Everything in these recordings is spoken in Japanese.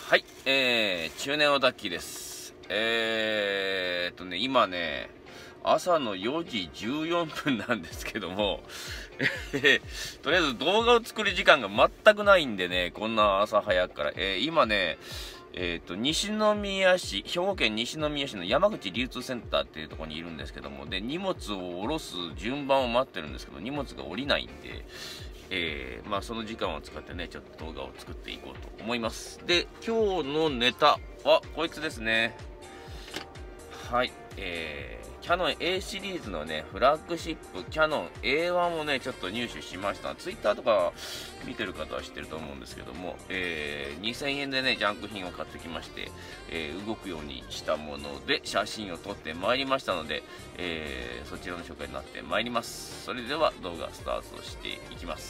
はい、中年オタッキーです。今ね、朝の4時14分なんですけども、とりあえず動画を作る時間が全くないんでね、こんな朝早くから、今ね、西宮市、兵庫県西宮市の山口流通センターっていうところにいるんですけども、で、荷物を下ろす順番を待ってるんですけど、荷物が降りないんで、その時間を使ってね、ちょっと動画を作っていこうと思います。で、今日のネタは、こいつですね。はい、キヤノン A シリーズのね、フラッグシップ、キヤノン A1 をね、ちょっと入手しました。ツイッターとか見てる方は知ってると思うんですけども、2000円でね、ジャンク品を買ってきまして、動くようにしたもので写真を撮ってまいりましたので、そちらの紹介になってまいります。それでは動画スタートしていきます。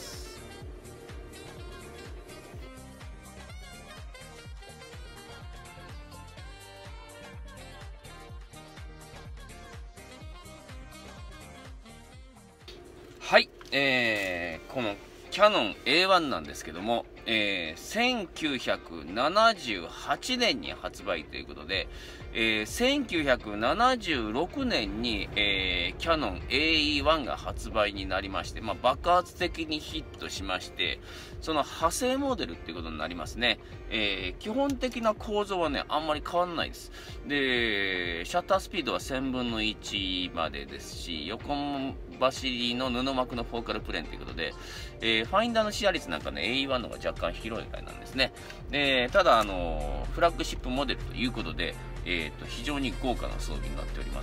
はい、このキヤノン A1 なんですけども、1978年に発売ということで、1976年に、キヤノン AE1 が発売になりまして、爆発的にヒットしまして、その派生モデルっていうことになりますね。基本的な構造はね、あんまり変わらないです。で、シャッタースピードは1000分の1までですし、横走りの布膜のフォーカルプレーンということで、ファインダーの視野率なんかね、AE1 の方が若干広いぐらいなんですね。ただ、フラッグシップモデルということで、非常に豪華な装備になっております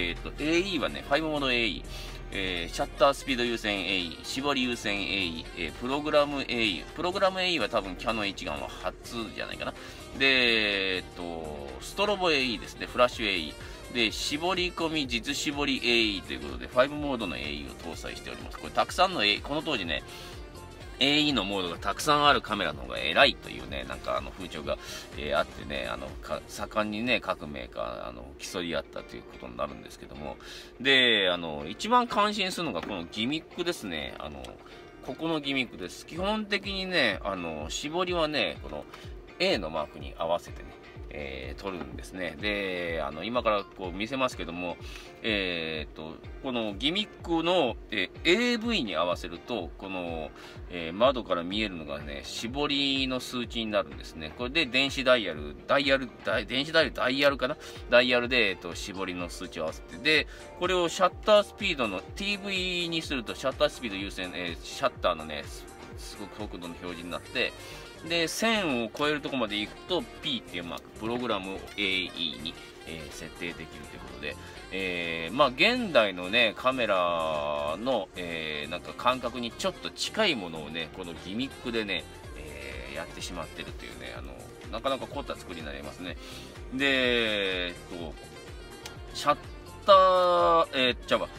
。AE はね、5モード AE、シャッタースピード優先 AE、絞り優先 AE、プログラム AE、プログラム AE は多分キヤノン一眼は初じゃないかな。で、ストロボ AE ですね、フラッシュ AE。で、絞り込み実絞り AE ということで、5モードの AE を搭載しております。これたくさんの AE、この当時ね、AE のモードがたくさんあるカメラの方が偉いというね、なんか風潮が、あってね、盛んにね、各メーカー、競い合ったということになるんですけども、で、一番感心するのがこのギミックですね。ここのギミックです。基本的にね、絞りはね、この A のマークに合わせてね、撮るんですね。で、今からこう見せますけども、このギミックの、AV に合わせると、この、窓から見えるのがね、絞りの数値になるんですね。これで電子ダイヤルかなダイヤルで、絞りの数値を合わせて、で、これをシャッタースピードの TV にすると、シャッタースピード優先、シャッターのね、すごく速度の表示になって、で、1000を超えるところまで行くと P っていうマーク、プログラム AE に、設定できるということで、現代のね、カメラの、なんか感覚にちょっと近いものをね、このギミックでね、やってしまってるというね、なかなか凝った作りになりますね。で、シャッター、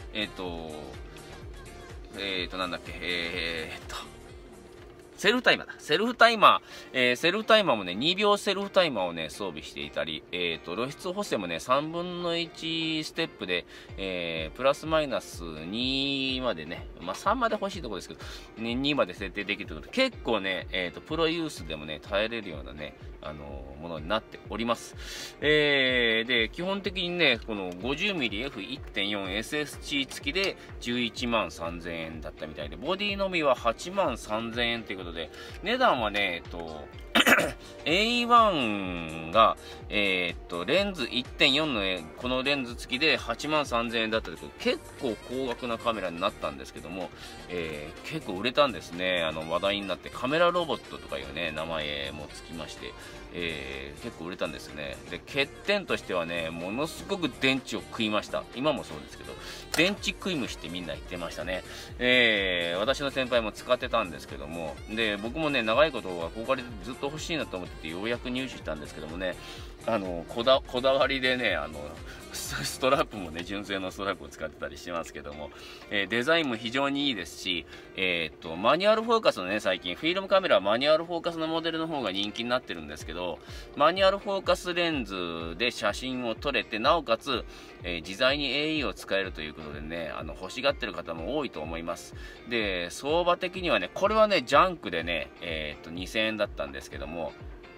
なんだっけ、セルフタイマーだ。セルフタイマーもね、2秒セルフタイマーをね、装備していたり、露出補正もね、3分の1ステップで、プラスマイナス2までね、3まで欲しいところですけど、2まで設定できるということで、結構ね、プロユースでもね、耐えれるようなね、ものになっております。で、基本的にね、この 50mmF1.4SSG 付きで11万3000円だったみたいで、ボディのみは8万3000円ということで、値段はね、A1 が、レンズ 1.4 のこのレンズ付きで8万3000円だったということで、結構高額なカメラになったんですけども、結構売れたんですね。話題になってカメラロボットとかいうね、名前もつきまして、結構売れたんですね。で、欠点としてはね、ものすごく電池を食いました。今もそうですけど、電池食い虫ってみんな言ってましたね。私の先輩も使ってたんですけども、で、僕もね、長いこと憧れてずっと欲しいなと思ってて、ようやく入手したんですけどもね、こだわりでね、ストラップもね、純正のストラップを使ってたりしますけども、デザインも非常にいいですし、マニュアルフォーカスのね、最近、フィルムカメラはマニュアルフォーカスのモデルの方が人気になってるんですけど、マニュアルフォーカスレンズで写真を撮れて、なおかつ、自在に AE を使えるということでね、欲しがってる方も多いと思います。で、相場的にはね、これはね、ジャンクでね、2000円だったんですけども、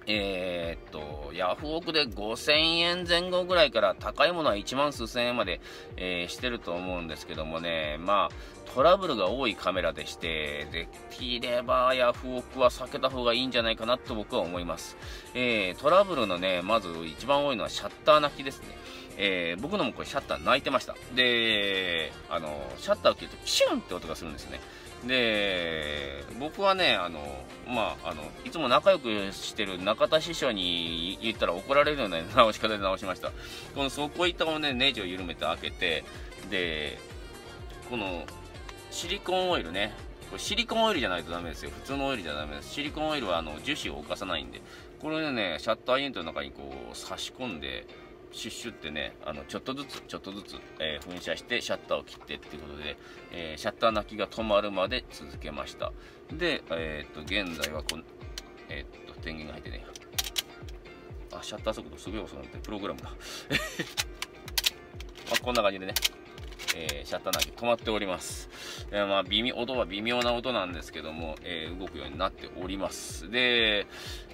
ヤフオクで5000円前後ぐらいから高いものは1万数千円まで、してると思うんですけどもね、まあ、トラブルが多いカメラでして、できればヤフオクは避けた方がいいんじゃないかなと僕は思います。トラブルのね、まず一番多いのはシャッター泣きですね。僕のもこれシャッター泣いてました。で、シャッターを切るとキュンって音がするんですね。で、僕はね、いつも仲良くしてる中田師匠に言ったら怒られるような直し方で直しました。この底板をね、ネジを緩めて開けて、で、このシリコンオイルね、これシリコンオイルじゃないとダメですよ。普通のオイルじゃダメです。シリコンオイルは樹脂を浮かさないんで、これでね、シャッターユニットの中にこう差し込んで、シュッシュってね、ちょっとずつ、噴射してシャッターを切ってっていうことで、シャッター泣きが止まるまで続けました。で、現在は電源が入ってね、シャッター速度すごい遅くなってプログラムだ。こんな感じでね、シャッター泣き止まっております。音は微妙な音なんですけども、動くようになっております。で、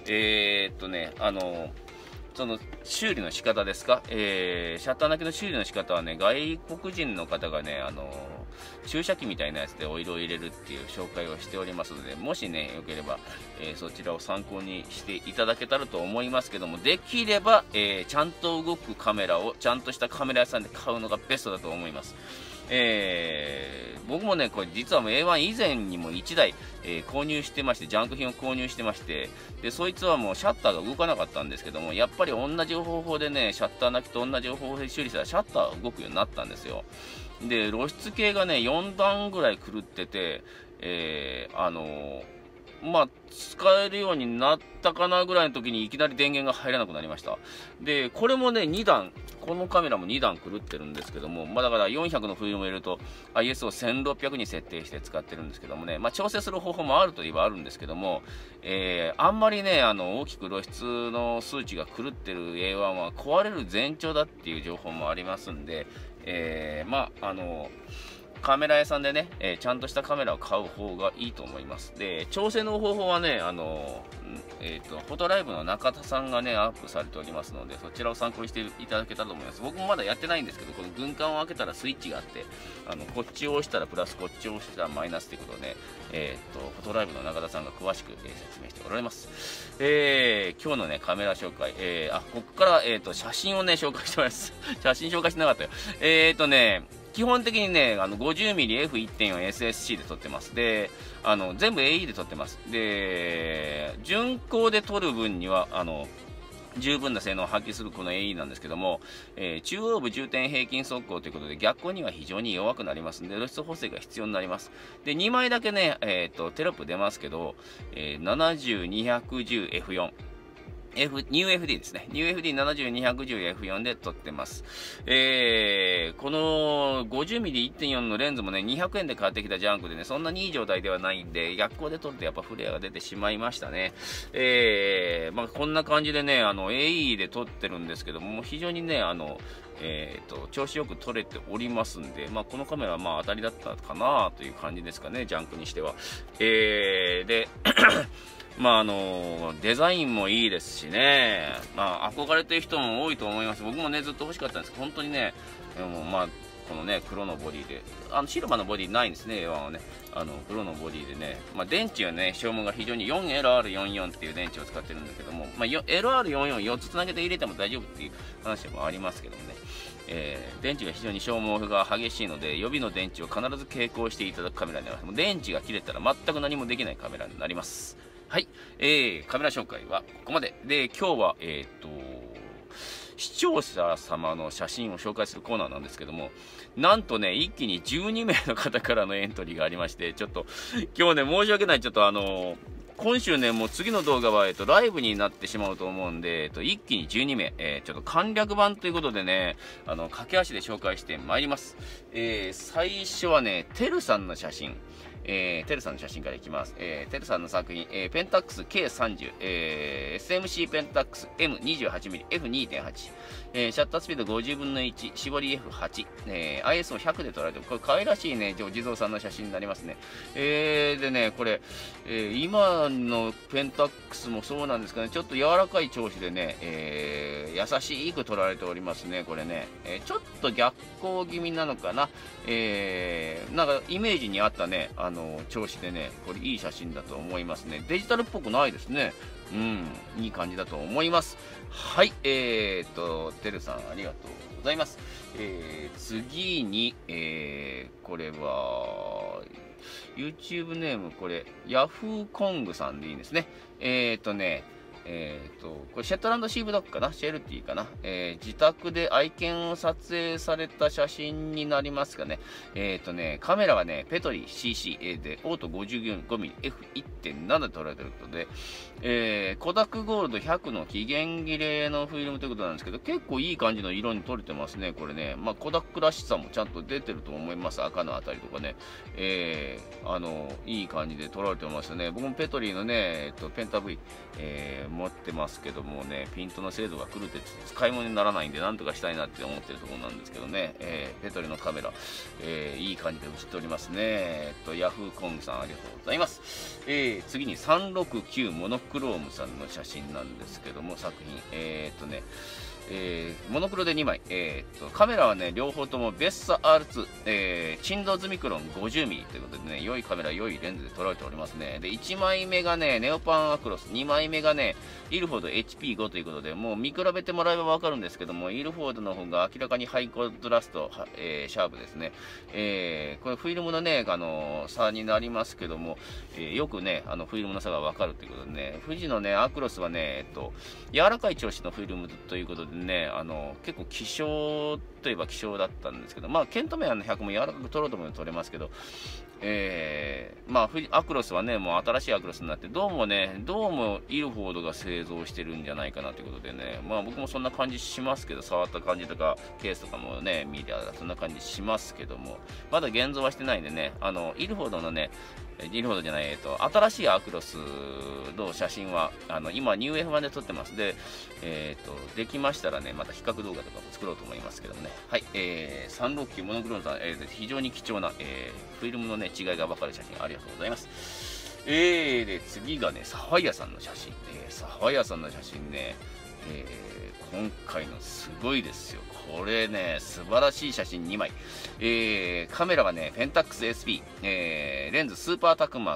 その修理の仕方ですか、シャッター泣きの修理の仕方はね、外国人の方がね、注射器みたいなやつでオイルを入れるっていう紹介をしておりますので、もしね、よければ、そちらを参考にしていただけたらと思いますけども、できれば、ちゃんと動くカメラをちゃんとしたカメラ屋さんで買うのがベストだと思います。僕もね、これ実はもう A1 以前にも1台、購入してまして、ジャンク品を購入してまして、で、そいつはもうシャッターが動かなかったんですけども、やっぱり同じ方法でね、シャッター泣きと同じ方法で修理したらシャッターが動くようになったんですよ。で、露出系がね、4段ぐらい狂ってて、使えるようになったかなぐらいの時にいきなり電源が入らなくなりました。で、これもね、2段、このカメラも2段狂ってるんですけども、だから400のフィルムを入れると ISO1600 に設定して使ってるんですけどもね、調整する方法もあるといえばあるんですけども、あんまりね、大きく露出の数値が狂ってる A1 は壊れる前兆だっていう情報もありますんで、カメラ屋さんでね、ちゃんとしたカメラを買う方がいいと思います。で、調整の方法はね、フォトライブの中田さんがね、アップされておりますので、そちらを参考にしていただけたらと思います。僕もまだやってないんですけど、この軍艦を開けたらスイッチがあって、こっちを押したらプラス、こっちを押したらマイナスということでね、フォトライブの中田さんが詳しく、説明しておられます。今日のね、カメラ紹介、ここから、写真をね、紹介してます。写真紹介してなかったよ。基本的にね、50mmF1.4SSC で撮ってます。で、全部 AE で撮ってます。で、順光で撮る分には、十分な性能を発揮するこの AE なんですけども、中央部重点平均速攻ということで逆光には非常に弱くなりますので露出補正が必要になります。で、2枚だけね、テロップ出ますけど、70-210F4。NewFD ですね。NewFD70-210F4 で撮ってます。この 50mm1.4 のレンズもね、200円で買ってきたジャンクでね、そんなにいい状態ではないんで、逆光で撮るとやっぱフレアが出てしまいましたね。こんな感じでね、AE で撮ってるんですけども、非常にね、調子よく撮れておりますんで、このカメラは当たりだったかなという感じですかね、ジャンクにしては。で、デザインもいいですしね、憧れてる人も多いと思います。僕もね、ずっと欲しかったんですけど、本当にね、このね、黒のボディで、シルバーのボディないんですね、A1 はね。黒のボディでね、電池はね、消耗が非常に 4LR44 っていう電池を使ってるんだけども、LR444 つつなげて入れても大丈夫っていう話もありますけどもね。電池が非常に消耗が激しいので、予備の電池を必ず携行していただくカメラになります。もう電池が切れたら全く何もできないカメラになります。はい。カメラ紹介はここまで。で、今日は、視聴者様の写真を紹介するコーナーなんですけども、なんとね、一気に12名の方からのエントリーがありまして、ちょっと、今日ね、申し訳ない、ちょっと今週ね、もう次の動画は、ライブになってしまうと思うんで、一気に12名、ちょっと簡略版ということでね、駆け足で紹介してまいります。最初はね、てるさんの写真。 テルさんの写真からいきます。テルさんの作品、ペンタックス K30、SMC ペンタックス M28mm、F2.8、シャッタースピード50分の1、絞り F8、IS も100で撮られてる。これ可愛らしいね、お地蔵さんの写真になりますね。でね、これ、今のペンタックスもそうなんですけどね、ちょっと柔らかい調子でね、優しく撮られておりますね、これね。ちょっと逆光気味なのかな。なんかイメージに合ったね、調子でね、これいい写真だと思いますね。デジタルっぽくないですね。うん、いい感じだと思います。はい、てるさんありがとうございます。次に、これは、YouTube ネーム、これ、ヤフーコングさんでいいんですね。これシェットランドシーブドッグかな、シェルティかな、自宅で愛犬を撮影された写真になりますかね。カメラはね、ペトリ CC で、オート 55mm、F1.7 で撮られていることで、コダックゴールド100の期限切れのフィルムということなんですけど、結構いい感じの色に撮れてますね、これね。まあ、コダックらしさもちゃんと出てると思います、赤のあたりとかね。いい感じで撮られてますよね。僕もペトリのね、ペンタ V、持ってますけどもね、ピントの精度が狂って使い物にならないんで、なんとかしたいなって思ってるところなんですけどね、ペトリのカメラ、いい感じで映っておりますね。ヤフーコングさんありがとうございます。次に369モノクロームさんの写真なんですけども、作品、モノクロで2枚、カメラはね、両方ともベッサ R2、振動ズミクロン 50mm ということでね、良いカメラ、良いレンズで撮られておりますね。で、1枚目がね、ネオパンアクロス、2枚目がね、イルフォード HP5 ということで、もう見比べてもらえばわかるんですけども、イルフォードの方が明らかにハイコントラスト、シャープですね。これフィルムのね、差になりますけども、よくね、フィルムの差がわかるということでね、富士のね、アクロスはね、柔らかい調子のフィルムということで、ね、結構希少といえば希少だったんですけど、まあ、ケントメアの100も柔らかく撮ろうとも撮れますけど、まあ、アクロスはね、もう新しいアクロスになって、どうもイルフォードが製造してるんじゃないかなということでね、まあ僕もそんな感じしますけど、触った感じとか、ケースとかもね、見りゃそんな感じしますけども、まだ現像はしてないんでね、イルフォードのね、イルフォードじゃない、新しいアクロスの写真は、今、ニューエフ版で撮ってます。で、できましたらね、また比較動画とかも作ろうと思いますけどもね。はい、369モノクロームさん、非常に貴重な、フィルムのね、違いが分かる写真ありがとうございます。で、次がね、サファイアさんの写真。サファイアさんの写真ね、今回のすごいですよ。これね、素晴らしい写真2枚。カメラはね、フェンタックス SP、レンズスーパータクマ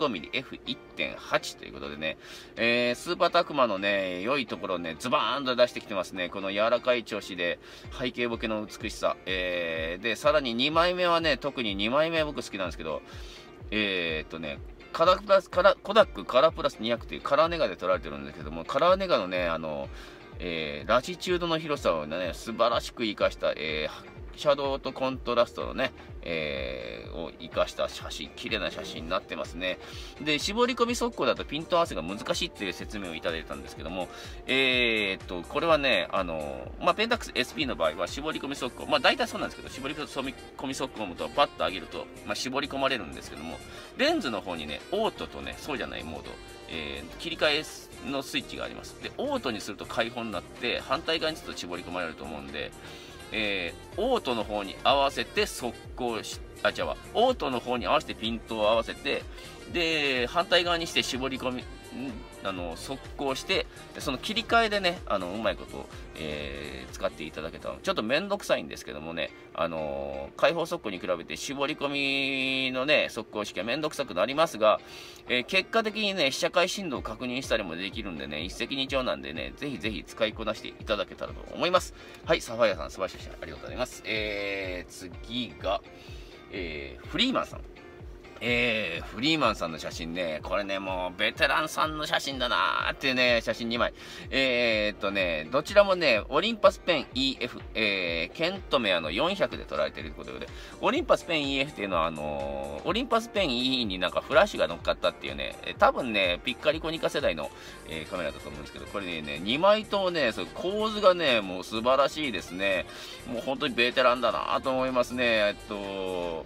55mm、F1.8 ということでね、スーパータクマのね、良いところをね、ズバーンと出してきてますね。この柔らかい調子で、背景ボケの美しさ。で、さらに2枚目はね、特に2枚目僕好きなんですけど、コダックカラープラス200というカラーネガで撮られてるんですけども、カラーネガのね、ラチチュードの広さをね、素晴らしく活かした、シャドウとコントラストのね、を活かした写真、綺麗な写真になってますね。で、絞り込み速攻だとピント合わせが難しいっていう説明をいただいたんですけども、これはね、まあ、ペンタックス SP の場合は絞り込み速攻、まあ、大体そうなんですけど、絞り込み速攻とパッと上げると、まあ、絞り込まれるんですけども、レンズの方にね、オートとね、そうじゃないモード、切り替えのスイッチがあります。で、オートにすると開放になって、反対側にちょっと絞り込まれると思うんで、オートの方に合わせて速攻し、オートの方に合わせてピントを合わせて、で、反対側にして絞り込み、速攻して、その切り替えでね、うまいことを、使っていただけたら、ちょっとめんどくさいんですけどもね、開放速攻に比べて絞り込みのね、速攻式はめんどくさくなりますが、結果的にね、被写界振動を確認したりもできるんでね、一石二鳥なんでね、ぜひぜひ使いこなしていただけたらと思います。はい、サファイアさん、素晴らしい写真ありがとうございます。次が、フリーマンさん。フリーマンさんの写真ね、これね、もうベテランさんの写真だなーっていうね、写真2枚。どちらもね、オリンパスペン EF、ケントメアの400で撮られているということで、オリンパスペン EF っていうのは、オリンパスペン E になんかフラッシュが乗っかったっていうね、多分ね、ピッカリコニカ世代の、カメラだと思うんですけど、これね、2枚ともね、構図がね、もう素晴らしいですね。もう本当にベテランだなと思いますね。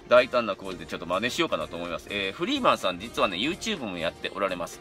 大胆な構図でちょっと真似しようかなと思います。フリーマンさん実はね、YouTube もやっておられます。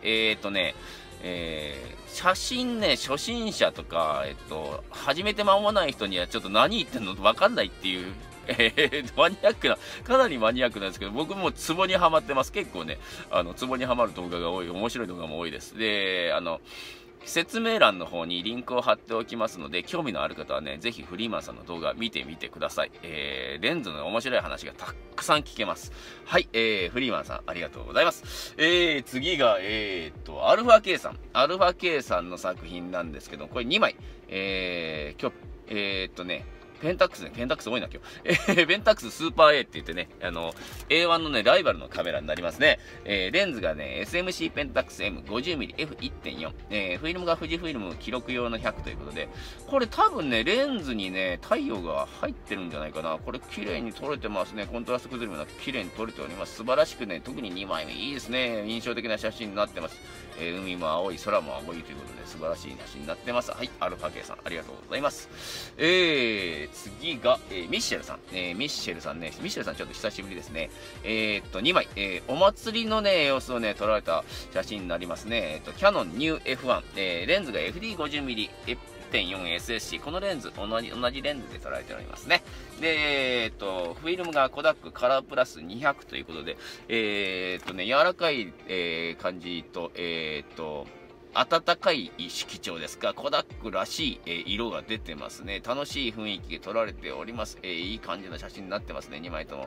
写真ね、初心者とか、始めて間もない人にはちょっと何言ってんのわかんないっていう、マニアックな、かなりマニアックなんですけど、僕もツボにはまってます。結構ね、ツボにはまる動画が多い、面白い動画も多いです。で、説明欄の方にリンクを貼っておきますので、興味のある方はね、ぜひフリーマンさんの動画見てみてください。レンズの面白い話がたくさん聞けます。はい、フリーマンさん、ありがとうございます。次が、アルファ K さん。アルファ K さんの作品なんですけど、これ2枚。今日、ペンタックス多いな、今日。ペンタックススーパー A って言ってね、A1 のね、ライバルのカメラになりますね。レンズがね、SMC ペンタックス M50mmF1.4。フィルムが富士フィルム記録用の100ということで、これ多分ね、レンズにね、太陽が入ってるんじゃないかな。これ綺麗に撮れてますね。コントラスト崩れもなく綺麗に撮れております。素晴らしくね、特に2枚目いいですね。印象的な写真になってます。海も青い、空も青いということで、素晴らしい写真になってます。はい、アルファ K さん、ありがとうございます。次が、ミッシェルさん。ミッシェルさんちょっと久しぶりですね。2枚、お祭りのね、様子をね、撮られた写真になりますね。キヤノンニュー F1、レンズが FD50mm、F.4SSC。このレンズ、同じレンズで撮られておりますね。で、フィルムがコダックカラープラス200ということで、柔らかい、感じと、暖かい色調ですが、コダックらしい、色が出てますね。楽しい雰囲気で撮られております。いい感じの写真になってますね、2枚とも。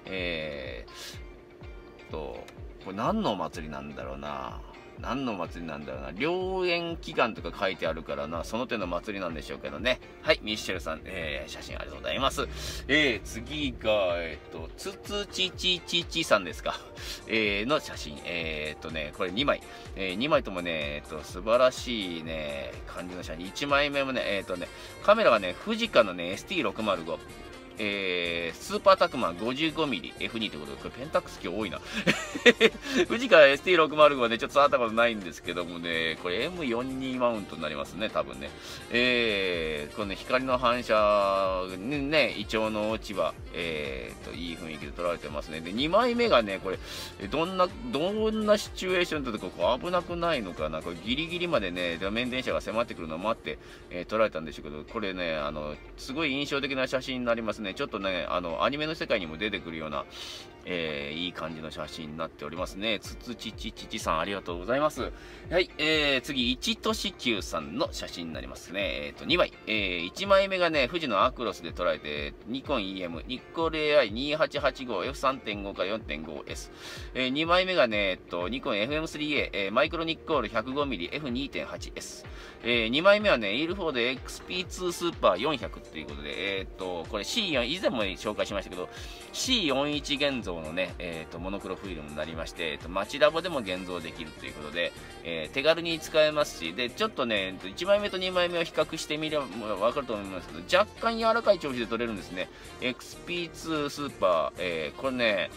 これ何のお祭りなんだろうな。良縁祈願とか書いてあるからな、その手の祭りなんでしょうけどね。はい、ミッシェルさん、写真ありがとうございます。次が、つつちちちちさんですか。の写真。これ2枚。2枚ともね、素晴らしいね、感じの写真。1枚目もね、カメラがね、富士カのね、ST605。スーパータクマン 55mm F2 ということで、これペンタックス今日多いな。富士から ST605 はね、ちょっと触ったことないんですけどもね、これ M42 マウントになりますね、多分ね。このね、光の反射、ね、イチョウの落ち葉、いい雰囲気で撮られてますね。で、2枚目がね、これ、どんなシチュエーションだとこう危なくないのかな。これギリギリまでね、路面電車が迫ってくるのを待って、撮られたんでしょうけど、これね、すごい印象的な写真になりますね。ちょっとね、アニメの世界にも出てくるような、いい感じの写真になっておりますね。つつちちちちさん、ありがとうございます。はい、次、一としきゅうさんの写真になりますね。2枚。1枚目がね、富士のアクロスで捉えて、ニコン EM、ニッコル AI2885F3.5 か 4.5S。2枚目がね、ニコン FM3A、マイクロニッコール 105mmF2.8S。2枚目はね、イールフォード XP2 スーパー400っていうことで、これ C4、以前も紹介しましたけど、C41 現像のね、モノクロフィルムになりまして、街ラボでも現像できるということで、手軽に使えますし、で、ちょっとね、1枚目と2枚目を比較してみればわかると思いますけど、若干柔らかい調子で撮れるんですね。XP2 スーパー、これね、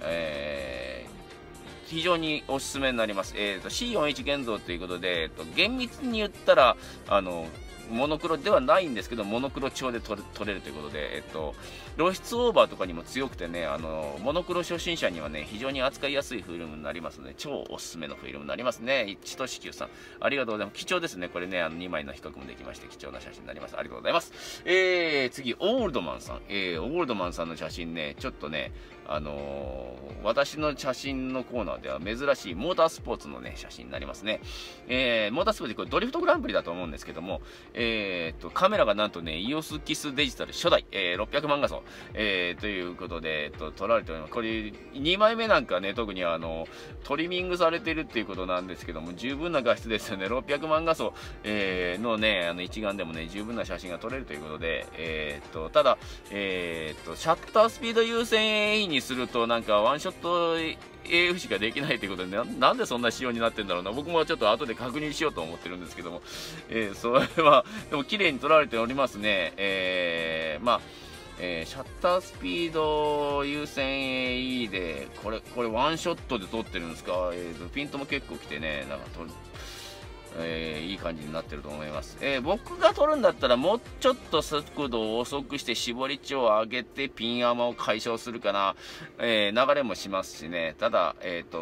非常におすすめになります。C41 現像ということで、厳密に言ったら、モノクロではないんですけど、モノクロ調で撮れるということで、露出オーバーとかにも強くてね、モノクロ初心者にはね、非常に扱いやすいフィルムになりますので、超おすすめのフィルムになりますね。ちとしきゅうさん、ありがとうございます。貴重ですね。これね、2枚の比較もできまして、貴重な写真になります。ありがとうございます。次、オールドマンさん。オールドマンさんの写真ね、ちょっとね、私の写真のコーナーでは珍しいモータースポーツのね、写真になりますね。モータースポーツ、これドリフトグランプリだと思うんですけども、カメラがなんとね、EOS キスデジタル初代、600万画素、ということで、撮られております。これ、2枚目なんかね、特にトリミングされてるっていうことなんですけども、十分な画質ですよね。600万画素、のね、一眼でもね、十分な写真が撮れるということで、ただ、シャッタースピード優先 AE にすると、なんかワンショットAF しかできないということで、なんでそんな仕様になってんだろうな。僕もちょっと後で確認しようと思ってるんですけども、それは、でも綺麗に撮られておりますね。シャッタースピード優先 AE で、これワンショットで撮ってるんですか。ピントも結構来てね、なんかいい感じになってると思います。僕が取るんだったらもうちょっと速度を遅くして絞り値を上げてピン甘を解消するかな、流れもしますしね。ただ、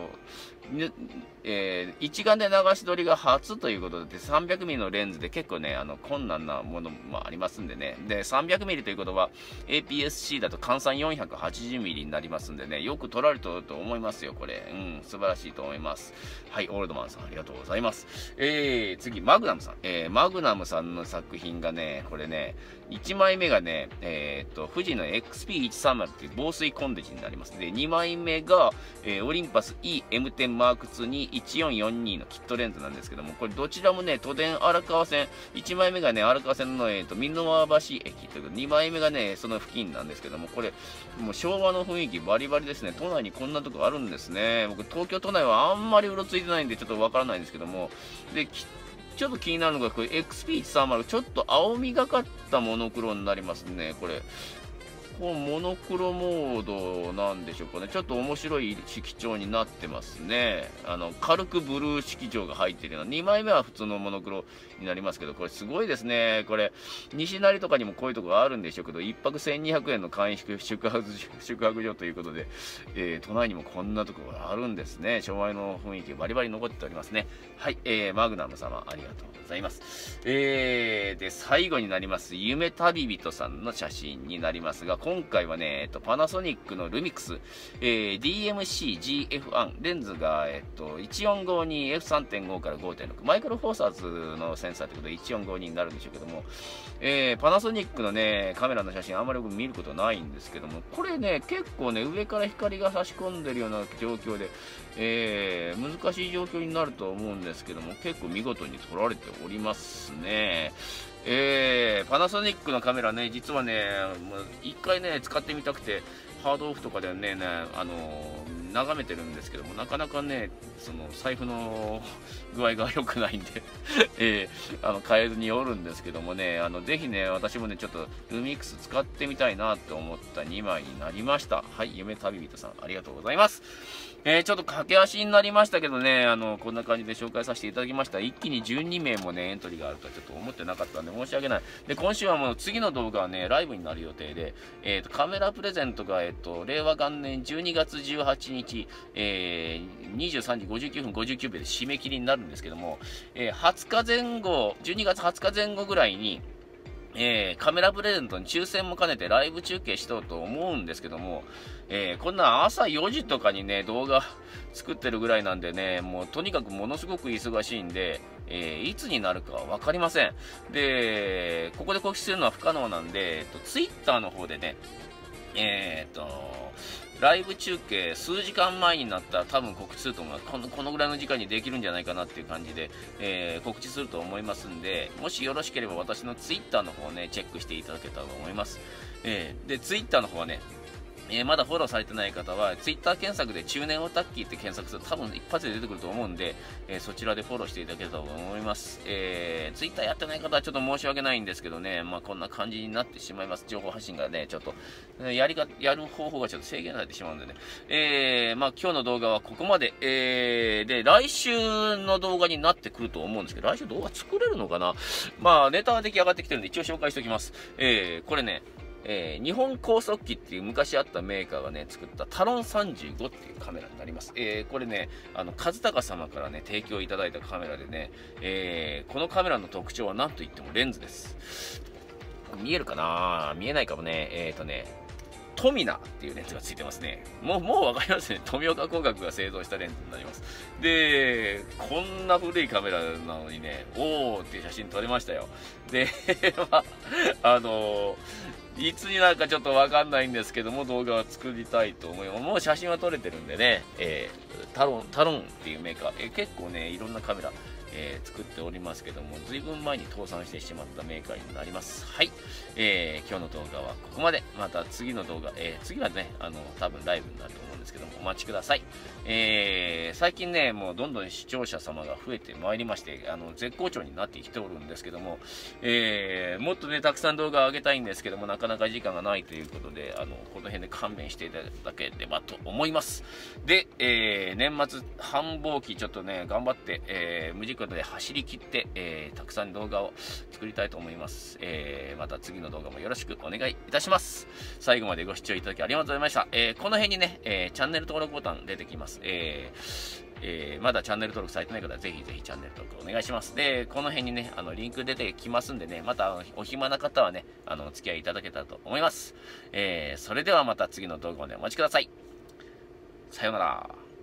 一眼で流し撮りが初ということで 300mm のレンズで結構ね困難なものもありますんでね。で 300mm ということは APS-C だと換算 480mm になりますんでね、よく撮られてると思いますよこれ。素晴らしいと思います。はい、オールドマンさんありがとうございます。次マグナムさん、マグナムさんの作品がね、これね1枚目がね、富士の XP130 っていう防水コンデジになります。で2枚目が、オリンパス EM10M2 に1442のキットレンズなんですけども、これどちらもね、都電荒川線、1枚目がね、荒川線の、箕輪橋駅ということで、2枚目がね、その付近なんですけども、これ、もう昭和の雰囲気バリバリですね。都内にこんなとこあるんですね。僕、東京都内はあんまりうろついてないんで、ちょっとわからないんですけども、で、ちょっと気になるのが、これ XP130、ちょっと青みがかったモノクロになりますね、これ。このモノクロモードなんでしょうかね。ちょっと面白い色調になってますね。軽くブルー色調が入ってるような。2枚目は普通のモノクロになりますけど、これすごいですね。これ、西成とかにもこういうとこがあるんでしょうけど、1泊1200円の簡易宿泊所ということで、都内にもこんなとこがあるんですね。昭和の雰囲気バリバリ残っておりますね。はい、マグナム様、ありがとうございます。で、最後になります、夢旅人さんの写真になりますが、今回はね、パナソニックのルミックス、DMC-GF1、レンズが、1452 F3.5 から 5.6、マイクロフォーサーズのセンサーということで1452になるんでしょうけども、パナソニックのね、カメラの写真あんまり僕見ることないんですけども、これね、結構ね、上から光が差し込んでるような状況で、難しい状況になると思うんですけども、結構見事に撮られておりますね。パナソニックのカメラね、実はね、もう一回ね、使ってみたくて、ハードオフとかでね、眺めてるんですけども、なかなかね、その財布の具合が良くないんで買えずにおるんですけどもね、ぜひね、私もね、ちょっとルミックス使ってみたいなと思った2枚になりました。はい、夢旅人さん、ありがとうございます。ちょっと駆け足になりましたけどね、こんな感じで紹介させていただきました。一気に12名もね、エントリーがあるとはちょっと思ってなかったんで申し訳ない。で、今週はもう次の動画はね、ライブになる予定で、カメラプレゼントが、令和元年12月18日、23時59分59秒で締め切りになるんですけども、20日前後、12月20日前後ぐらいに、カメラプレゼントに抽選も兼ねてライブ中継しようと思うんですけども、こんな朝4時とかにね、動画作ってるぐらいなんでね、もうとにかくものすごく忙しいんで、いつになるかはわかりません。で、ここで告知するのは不可能なんで、ツイッターの方でね、ライブ中継数時間前になったら多分告知すると思います。このぐらいの時間にできるんじゃないかなっていう感じで、告知すると思いますんで、もしよろしければ私のツイッターの方をね、チェックしていただけたらと思います。で、ツイッターの方はね、まだフォローされてない方は、ツイッター検索で中年オタッキーって検索すると多分一発で出てくると思うんで、そちらでフォローしていただけたらと思います。ツイッターやってない方はちょっと申し訳ないんですけどね、まあこんな感じになってしまいます。情報発信がね、ちょっと、やる方法がちょっと制限されてしまうんでね。まあ今日の動画はここまで。で、来週の動画になってくると思うんですけど、来週動画作れるのかな。まあネタは出来上がってきてるんで一応紹介しておきます。これね、日本高速機っていう昔あったメーカーがね、作ったタロン35っていうカメラになります。これね、和孝様からね、提供いただいたカメラでね、このカメラの特徴は何と言ってもレンズです。見えるかな？見えないかもね。トミナっていうレンズがついてますね。もうわかりますね。富岡工学が製造したレンズになります。で、こんな古いカメラなのにね、おーっていう写真撮れましたよ。で、いつになるかちょっとわかんないんですけども、動画は作りたいと思います。もう写真は撮れてるんでね、タロンっていうメーカー、結構ね、いろんなカメラ、作っておりますけども、ずいぶん前に倒産してしまったメーカーになります。はい。今日の動画はここまで。また次の動画、次はね、多分ライブになると思うんですけども、お待ちください。最近ね、もうどんどん視聴者様が増えてまいりまして、絶好調になってきておるんですけども、もっとね、たくさん動画を上げたいんですけども、なかなか時間がないということで、この辺で勘弁していただければと思います。で、年末繁忙期ちょっとね、頑張って、無事故ことで走り切って、たくさん動画を作りたいと思います。また次の動画もよろしくお願いいたします。最後までご視聴いただきありがとうございました。この辺にね、チャンネル登録ボタン出てきます。まだチャンネル登録されてない方はぜひぜひチャンネル登録お願いします。で、この辺にね、リンク出てきますんでね、またお暇な方はね、お付き合いいただけたらと思います。それではまた次の動画までお待ちください。さようなら。